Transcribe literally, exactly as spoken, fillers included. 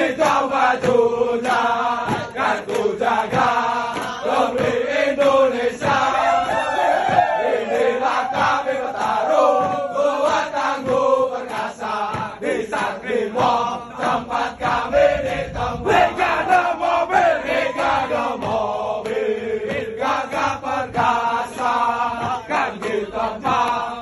kau majunya kan ku jaga demi Indonesia. Inilah kami bertarung kuat tangguh perkasa di Sangrimo tempat kami ditemui. Brigade Mobil, Brigade Mobil, gagah perkasa kan ditempa